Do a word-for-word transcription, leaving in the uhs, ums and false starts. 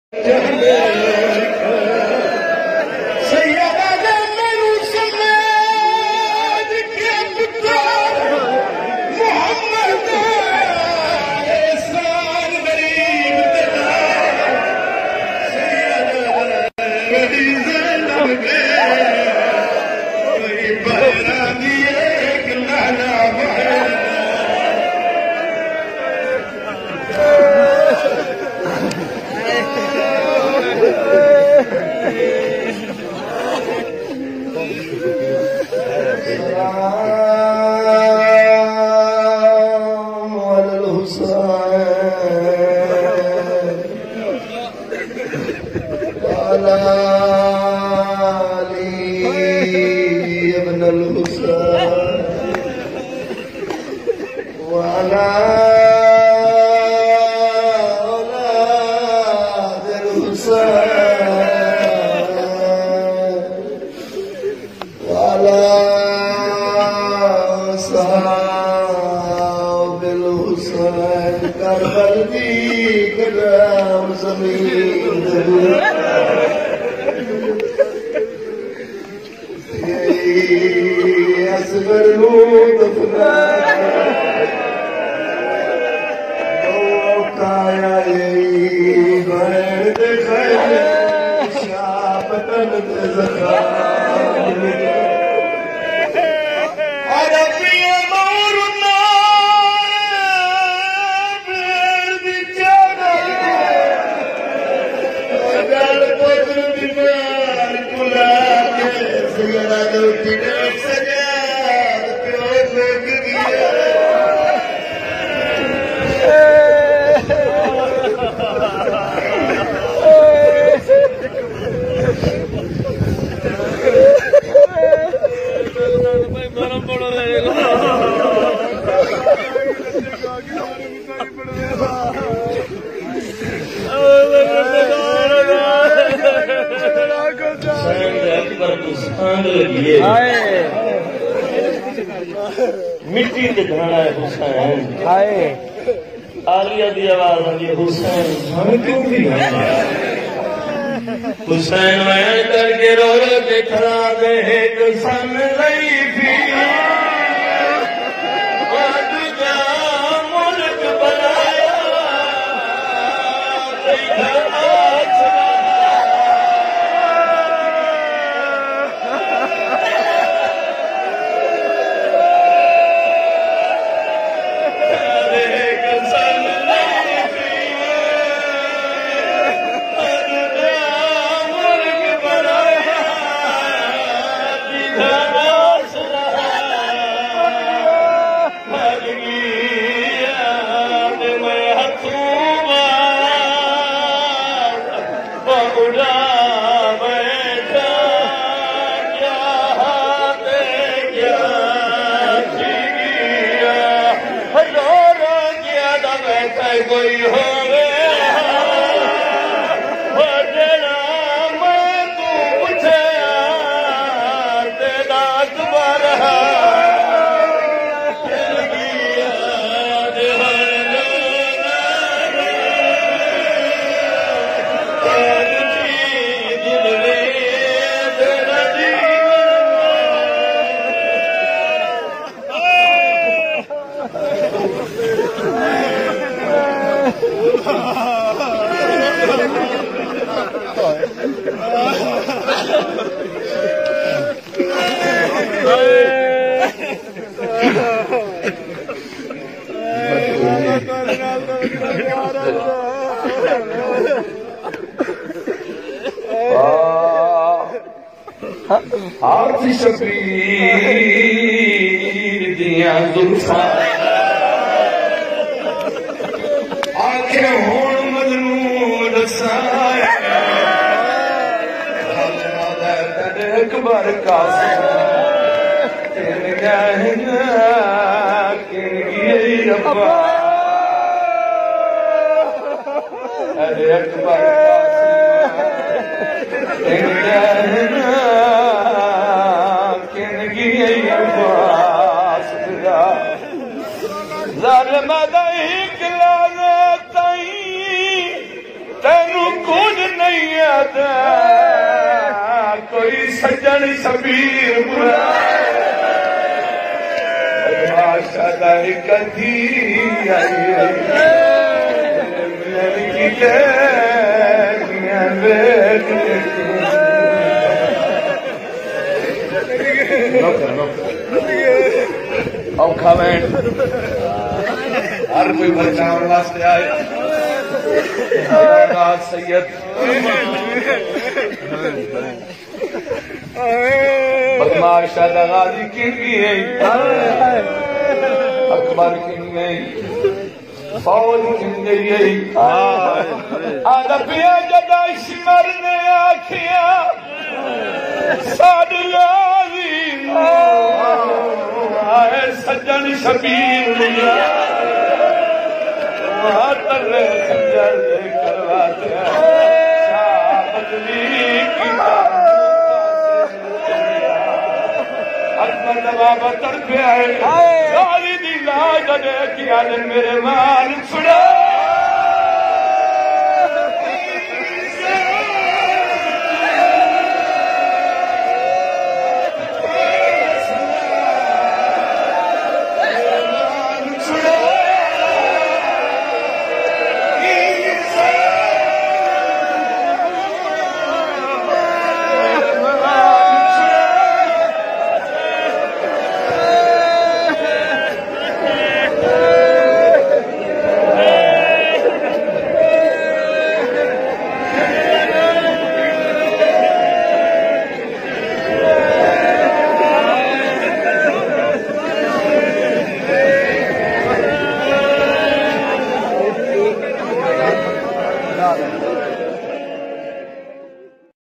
मिट्टी ते ढाणा है हुसैन आए आलिया दी आवाज आई हुसैन हम क्यों भी हुसैन मैं करके रो रो के खड़ा दे एक सन लई भी आज जा मुल्क बनाया हाथी शबीर दिया जुल्फा आंखें होण मजनून साया अकबर कासिम तेन गहना किन गिरी अब्बा अरे अकबर कासिम तेन गहना तेनू कुछ सज्जन शबीर बुरा माशादा कधी औखा वैन हर कोई बचाने वास्ते आए सैयद बदमाश गाजी की अकबर की फौज की आदा पिया जदा सिमर ने आखिया साड लावी आए सज्जन शबीर तरले सज्जन करवाते शाह बदली की अकबर बाबा तड़पे आए सारी दी लाज दे किया मेरे माल छुड़ा